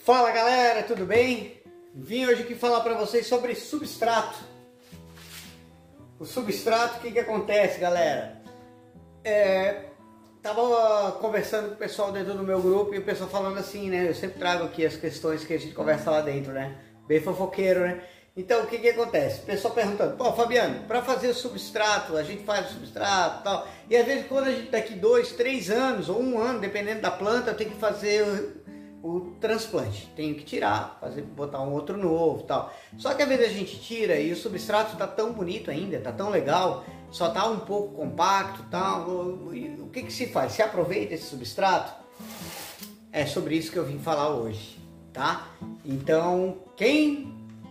Fala galera, tudo bem? Vim hoje aqui falar para vocês sobre substrato. O substrato, o que acontece, galera? Tava conversando com o pessoal dentro do meu grupo e o pessoal falando assim, né? Eu sempre trago aqui as questões que a gente conversa lá dentro, né? Bem fofoqueiro, né? Então, o que acontece? O pessoal perguntando, pô, Fabiano, para fazer o substrato, a gente faz o substrato e tal. E às vezes quando a gente daqui 2, 3 anos ou 1 ano, dependendo da planta, tem que fazer o transplante. Tem que tirar, botar um outro novo e tal. Só que às vezes a gente tira e o substrato está tão bonito ainda, está tão legal, só está um pouco compacto e tal. O que se faz? Se aproveita esse substrato? É sobre isso que eu vim falar hoje, tá? Então, quem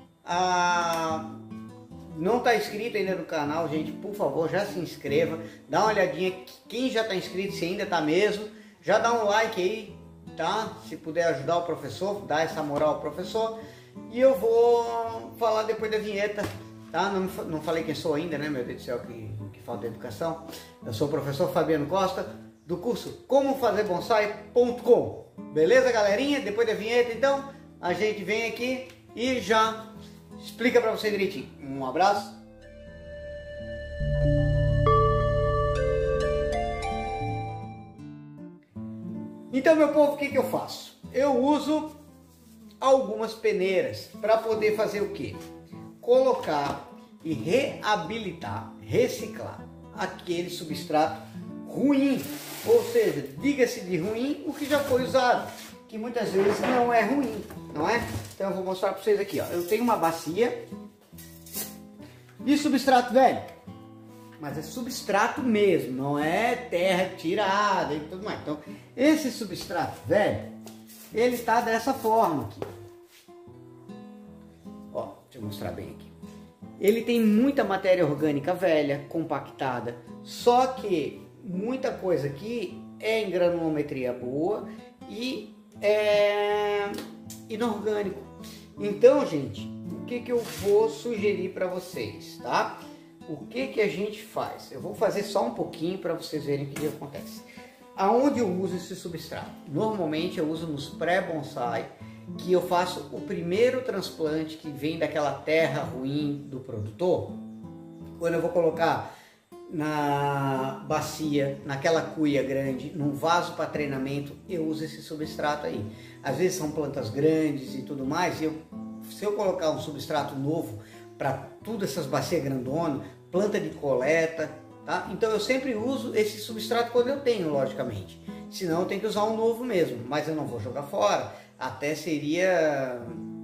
não está inscrito ainda no canal, gente, por favor, já se inscreva, dá uma olhadinha, quem já está inscrito, se ainda está mesmo, já dá um like aí, tá? Se puder ajudar o professor, dá essa moral ao professor. E eu vou falar depois da vinheta, tá? Não falei quem sou ainda, né, meu Deus do céu, que falta de educação. Eu sou o professor Fabiano Costa, do curso comofazerBonsai.com. Beleza, galerinha? Depois da vinheta, então, a gente vem aqui e já explica para você direitinho. Um abraço. Então, meu povo, o que eu faço? Eu uso algumas peneiras para poder fazer o quê? Colocar e reabilitar, reciclar aquele substrato ruim. Ou seja, diga-se de ruim o que já foi usado, que muitas vezes não é ruim, não é? Então eu vou mostrar para vocês aqui, ó. Eu tenho uma bacia de substrato velho, mas é substrato mesmo, não é terra tirada e tudo mais. Então esse substrato velho, ele tá dessa forma aqui. Ó, deixa eu mostrar bem aqui. Ele tem muita matéria orgânica velha, compactada, só que muita coisa aqui é em granulometria boa e é inorgânico. Então, gente, o que eu vou sugerir para vocês, tá? O que a gente faz? Eu vou fazer só um pouquinho para vocês verem o que acontece. Aonde eu uso esse substrato? Normalmente eu uso nos pré-bonsai, que eu faço o primeiro transplante que vem daquela terra ruim do produtor. Quando eu vou colocar na bacia, naquela cuia grande, num vaso para treinamento, eu uso esse substrato aí. Às vezes são plantas grandes e tudo mais, e se eu colocar um substrato novo para todas essas bacias grandonas, planta de coleta, tá? Então eu sempre uso esse substrato quando eu tenho, logicamente. Senão eu tenho que usar um novo mesmo, mas eu não vou jogar fora. Até seria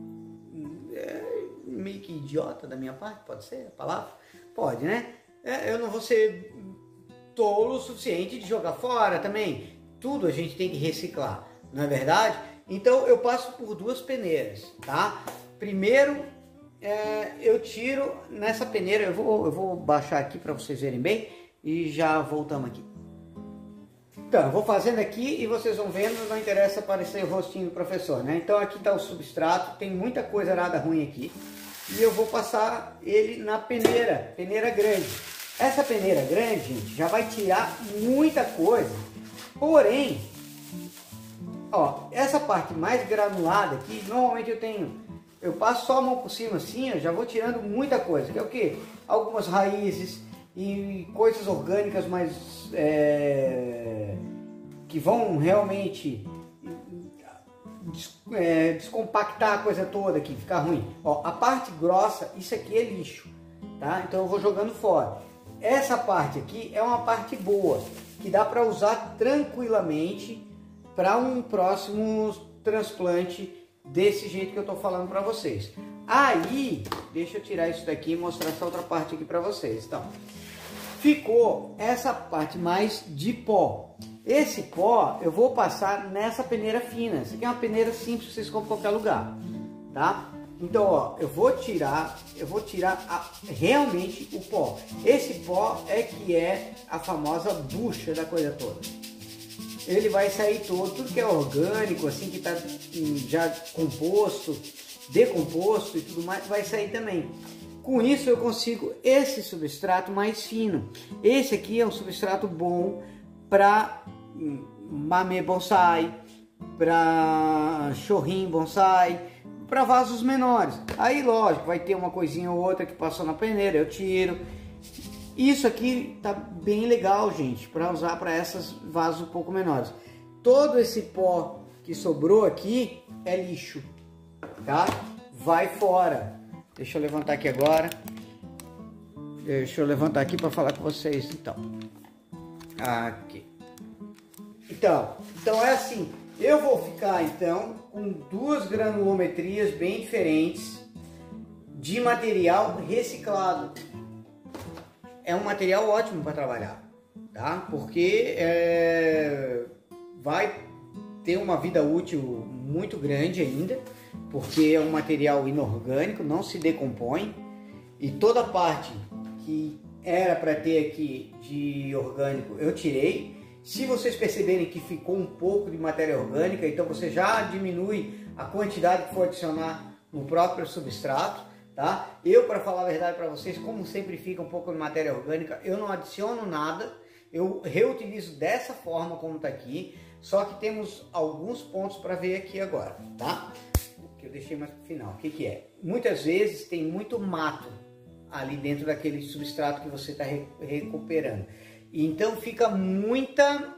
meio que idiota da minha parte, pode ser a palavra? Pode, né? Eu não vou ser tolo o suficiente de jogar fora também. Tudo a gente tem que reciclar, não é verdade? Então eu passo por 2 peneiras, tá? Primeiro eu tiro nessa peneira, eu vou baixar aqui para vocês verem bem e já voltamos aqui. Então, eu vou fazendo aqui e vocês vão vendo, não interessa aparecer o rostinho do professor, né? Então aqui está o substrato, tem muita coisa nada ruim aqui. E eu vou passar ele na peneira grande. Essa peneira grande, gente, já vai tirar muita coisa. Porém, ó, essa parte mais granulada aqui, normalmente eu passo só a mão por cima assim, eu já vou tirando muita coisa. Que é o quê? Algumas raízes e coisas orgânicas mais que vão realmente descompactar a coisa toda aqui, ficar ruim. Ó, a parte grossa, isso aqui é lixo, tá? Então eu vou jogando fora. Essa parte aqui é uma parte boa, que dá para usar tranquilamente para um próximo transplante desse jeito que eu tô falando para vocês. Aí, deixa eu tirar isso daqui e mostrar essa outra parte aqui para vocês. Então, ficou essa parte mais de pó. Esse pó eu vou passar nessa peneira fina. Essa aqui é uma peneira simples, vocês compram em qualquer lugar, tá? Então, ó, eu vou tirar realmente o pó. Esse pó é que é a famosa bucha da coisa toda. Ele vai sair todo, tudo que é orgânico, assim, que tá já composto, decomposto e tudo mais, vai sair também. Com isso eu consigo esse substrato mais fino. Esse aqui é um substrato bom para mame bonsai, para chorrinho bonsai, para vasos menores. Aí lógico, vai ter uma coisinha ou outra que passou na peneira, eu tiro. Isso aqui tá bem legal, gente, para usar para esses vasos um pouco menores. Todo esse pó que sobrou aqui é lixo, tá? Vai fora. Deixa eu levantar aqui agora. Deixa eu levantar aqui para falar com vocês, então. Aqui. Então é assim. Eu vou ficar então com duas granulometrias bem diferentes de material reciclado. É um material ótimo para trabalhar, tá? Porque vai ter uma vida útil muito grande ainda, porque é um material inorgânico, não se decompõe, e toda a parte que era para ter aqui de orgânico eu tirei. Se vocês perceberem que ficou um pouco de matéria orgânica, então você já diminui a quantidade que for adicionar no próprio substrato, tá? Eu, para falar a verdade para vocês, como sempre fica um pouco de matéria orgânica, eu não adiciono nada, eu reutilizo dessa forma como está aqui, só que temos alguns pontos para ver aqui agora, tá? Que eu deixei mais para o final. O que é? Muitas vezes tem muito mato ali dentro daquele substrato que você está recuperando. Então fica muita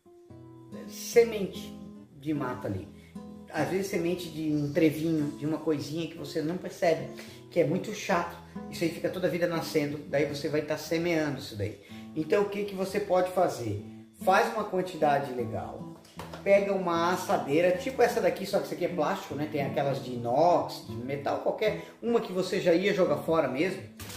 semente de mato ali. Às vezes semente de um trevinho, de uma coisinha que você não percebe, que é muito chato. Isso aí fica toda a vida nascendo, daí você vai estar semeando isso daí. Então o que você pode fazer? Faz uma quantidade legal, pega uma assadeira, tipo essa daqui, só que isso aqui é plástico, né? Tem aquelas de inox, de metal, qualquer uma que você já ia jogar fora mesmo.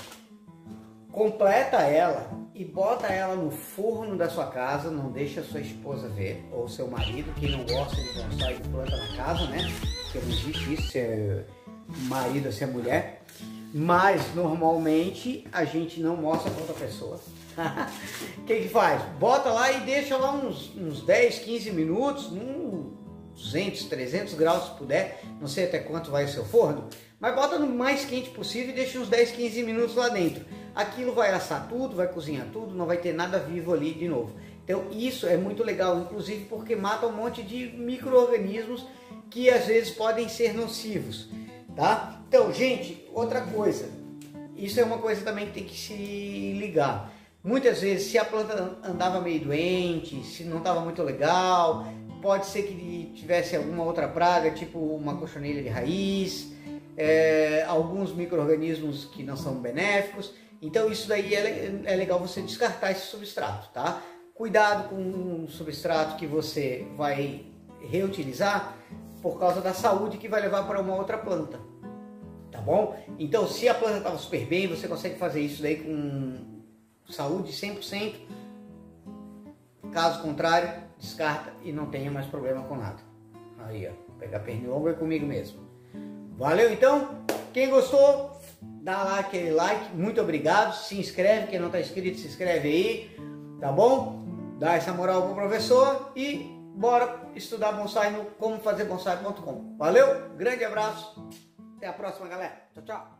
Completa ela e bota ela no forno da sua casa, não deixa a sua esposa ver, ou seu marido, que não gosta de bonsai de planta na casa, né? Porque não existe isso, se é marido ou se é mulher. Mas normalmente a gente não mostra para outra pessoa. O que faz? Bota lá e deixa lá uns 10, 15 minutos, 200, 300 graus se puder, não sei até quanto vai o seu forno, mas bota no mais quente possível e deixa uns 10, 15 minutos lá dentro. Aquilo vai assar tudo, vai cozinhar tudo, não vai ter nada vivo ali de novo. Então isso é muito legal, inclusive porque mata um monte de micro-organismos que às vezes podem ser nocivos, tá? Então, gente, outra coisa, isso é uma coisa também que tem que se ligar. Muitas vezes, se a planta andava meio doente, se não estava muito legal, pode ser que tivesse alguma outra praga, tipo uma cochonilha de raiz, alguns micro-organismos que não são benéficos. Então isso daí é legal você descartar esse substrato, tá? Cuidado com um substrato que você vai reutilizar por causa da saúde que vai levar para uma outra planta, tá bom? Então se a planta estava super bem, você consegue fazer isso daí com saúde 100%, caso contrário, descarta e não tenha mais problema com nada. Aí, ó, pegar pernilongo é comigo mesmo. Valeu então? Quem gostou, dá lá aquele like, muito obrigado, se inscreve, quem não está inscrito se inscreve aí, tá bom? Dá essa moral pro professor e bora estudar bonsai no comofazebonsai.com. Valeu, grande abraço, até a próxima galera, tchau, tchau.